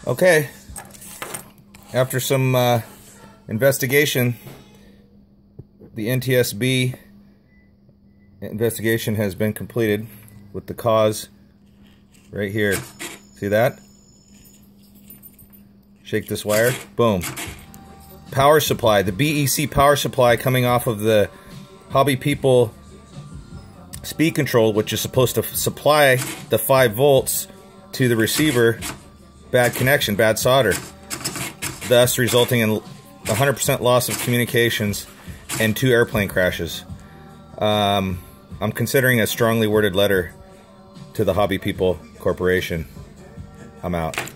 Okay, after some investigation, the NTSB investigation has been completed with the cause right here. See that? Shake this wire. Boom. Power supply. The BEC power supply coming off of the Hobby People speed control, which is supposed to supply the 5 volts to the receiver. Bad connection, bad solder, thus resulting in 100% loss of communications and 2 airplane crashes. I'm considering a strongly worded letter to the Hobby People Corporation. I'm out.